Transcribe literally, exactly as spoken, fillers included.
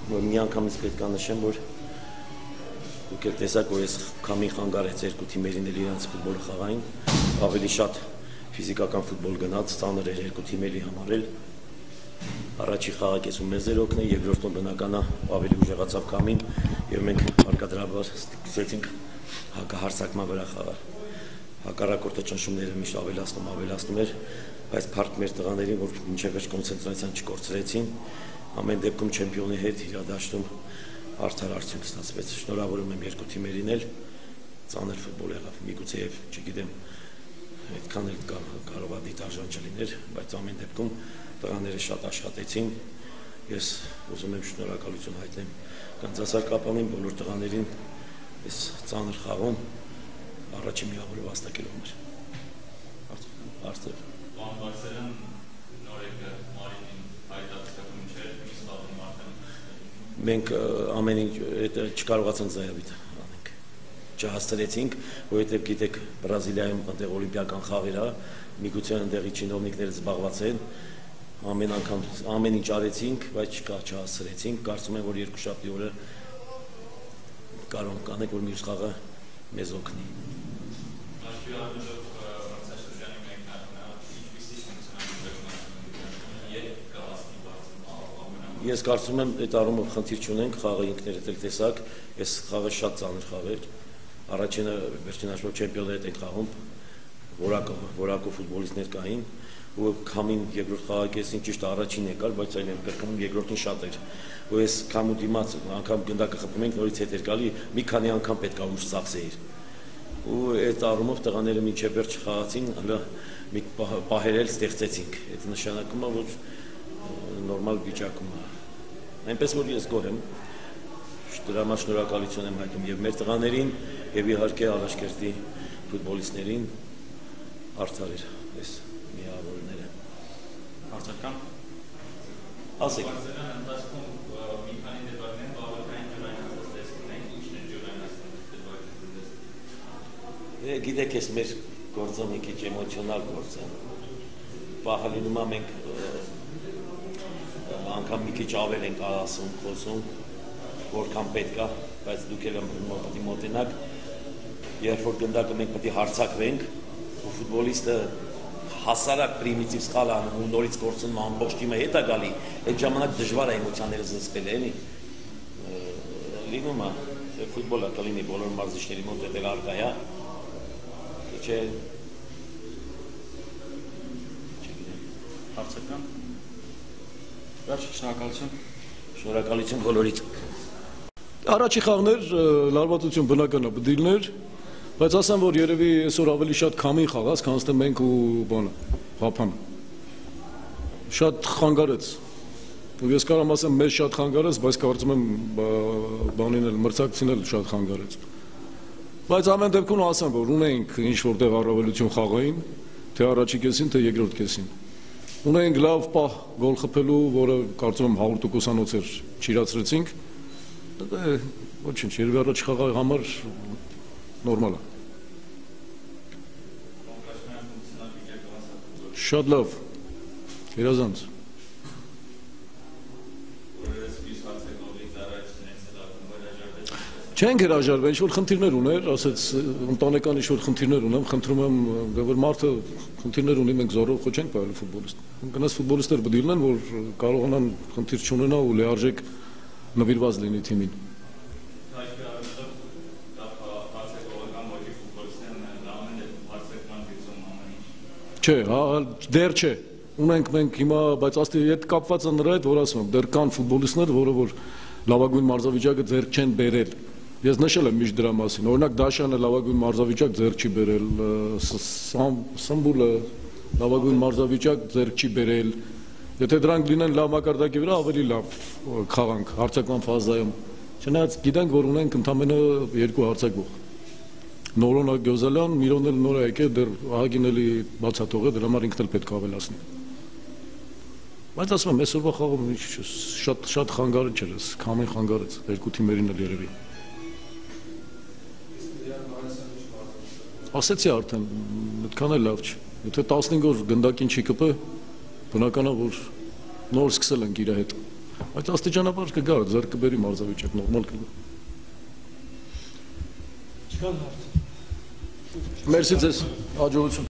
մի անգամից պետք է նշեմ, որ դուք եք տեսակ, որ ես քամին խանգարեց երկու թիմերին էլ իրենց ֆուտբոլը խաղային, ավելի շատ ֆիզիկական ֆուտբոլ գնաց, ծանր էր երկու թիմերի համար էլ։ Առաջի խաղը կեսում մեզ էր օգնել, երկրորդում բնականա ավելի ուժեղացավ քամին եւ մենք հարկադրաբար սկսեցինք հակահարձակման վրա խաղալ։ Հակառակորդը ճնշումները միշտ ավելացնում, ավելացնում էր, բայց փառք մեր տղաներին, որ մինչև վերջ կոնցենտրացիան չկորցրեցին, ամեն դեպքում չեմպիոնի հետ իրադաշտում արդար արդյունք ստացվեց։ Շնորհավորում եմ երկու թիմերին էլ, ծանր ֆուտբոլ եղավ, միգուցե եւ չգիտեմ այդքան էլ կարող է դիտարժան չլիներ, բայց ամեն դեպքում տղաները շատ աշխատեցին։ Ես ուզում եմ շնորհակալություն հայտնեմ Կանզասարկապանին, բոլոր տղաներին այս ծանր խաղում առաջի միավորը վաստակելու համար։ Արդյոք Պարոն Բարսելյան, նորեկը Մարինին հայտարարություն չէր, ինչ ստանում արդեն։ Մենք ամեն ինչ չկարողացանք զայավիթ անենք, չհասցրեցինք, որովհետև գիտեք Բրազիլիայում այնտեղ օլիմպիական խաղեր է, միգուցե այնտեղի չինովնիկները զբաղված են, ամեն անգամ ամեն ինչ արեցինք, բայց չհասցրեցինք, կարծում եմ, որ երկուշաբթի օրը կարող կանենք, որ մյուս խաղը մեզ օգնի։ Ես կարծում եմ, այդ առումով խնդիր չունենք, խաղը ինքներդ էլ տեսակ, այս խաղը շատ ծանր խաղ էր, առաջինը վերջին հաշվով չեմպիոնի հետ ենք խաղում, որակով ֆուտբոլիստներ կային, ու քամին երկրորդ խաղակեսին ճիշտ առաջին եկար, բայց այլ եմ կրկնում երկրորդին շատ էր, ու այս քամու դիմաց անգամ գնդակը խփում ենք, նորից հետ էր գալի, մի քանի անգամ պետք է ուժ ծախսեիր, ու այդ առումով տղաները մինչև վերջ խաղացին, մի պահեր էլ ստեղծեցինք, այդ նշանակում է, որ նորմալ վիճակում է, այնպես որ ես գոհ եմ, դրա համար շնորհակալություն եմ հայտնում եւ մեր տղաներին եւ իհարկե Ալաշկերտի ֆուտբոլիստներին, արդար էր այս միավորները։ Հարցական։ Ասեք։ Բարսելյան ընթացքում մի քանի դեպքերն բավականին ջրայնացած տեսնում ենք, ինչն է ջրայնացած դեպքերն։ Գիտեք, ես մեր գործը մի քիչ էմոցիոնալ գործ է։ Պահը լինում է մենք անգամ մի քիչ ավել ենք ասում, խոսում, որքան պետք է, բայց դուք էլ պետք է մոտենաք, երբ որ գնդակը մենք պետք է հարցակվենք, ու ֆուտբոլիստը հասարակ պրիմիտիվ սխալ անում ու նորից գործում ամբողջ թիմը հետ է գալի, այդ ժամանակ դժվար է էմոցիաները զսպել, էլի։ Լինում է, ֆուտբոլը կլինի բոլոր մարզիչների մոտ էլ արկա է, չէ։ Հարցական։ Վերջի շնորհակալություն։ Շնորհակալություն բոլորիդ։ Առաջի խաղներ լարվածություն բնական է բդիլներ, բայց ասեմ, որ երևի այսօր ավելի շատ քամին խաղաց, քան թե մենք ու բանը, Ղափան։ Շատ խանգարեց։ Ու ես կարող եմ ասեմ, մեզ շատ խանգարեց, բայց կարծում եմ բանին էլ մրցակցին էլ շատ խանգարեց։ Բայց ամեն դեպքում ասեմ, որ ունենք ինչ որտեղ առավելություն խաղային, թե առաջի կեսին, թե երկրորդ կեսին։ Ունենք լավ պահ գոլ խփելու, որը կարծում եմ հարյուր տոկոսանոց էր չիրացրեցինք։ Ոչինչ, երևի առաջ խաղի համար նորմալ է։ Շատ լավ, երազանց։ Չենք հրաժարվել, ինչ-որ խնդիրներ ուներ, ասեց ընտանեկան ինչ-որ խնդիրներ ունեմ, խնդրում եմ, որ մարդը խնդիրներ ունի, մենք զորով խո չենք պահելու ֆուտբոլիստ։ Գնաց ֆուտբոլիստներ բդիլնեն, որ կարողանան խնդիր չունենա ու լիարժեք նվիրված լինի թիմին։ Չէ, դեռ չէ։ Ունենք մենք հիմա, բայց աստի հետ կապված է նրա հետ, որ ասում եմ, դեռ կան ֆուտբոլիստներ, որը որ լավագույն մարզավիճակը ձեռք չեն բերել։ Ես նշել եմ միշտ դրա մասին։ Օրինակ Դաշյանը լավագույն մարզավիճակ ձեռք չի բերել, Սմբուլը լավագույն մարզավիճակ ձեռք չի բերել։ Եթե դրանք լինեն լավ մակարդակի վրա, ավելի լավ խաղանք հարցակման ֆազայում։ Չնայած գիտենք, որ ունենք ընդամենը երկու հարցակվող։ Նորոնը Գյոզալյան, Միրոնն էլ նոր է եկել, դեռ Ահագին էլի բացատող է, դրա համար ինքն էլ պետք է ավելացնի։ Բայց ասում եմ, այսօրվա խաղում շատ շատ խանգարիչ էր, քամին խանգարեց, երկու թիմերին էլ երևի։ Ասեցի արդեն, այդքան էլ լավ չի։ Եթե տասնհինգ օր գնդակին չի կպե, բնական է, որ նոր սկսել ենք իր հետ։ Բայց աստիճանաբար կգա, ձեռք կբերի մարզավիճակ նորմալ կգա։ Չկան հարց։ Մերսի ձեզ, հաջողություն։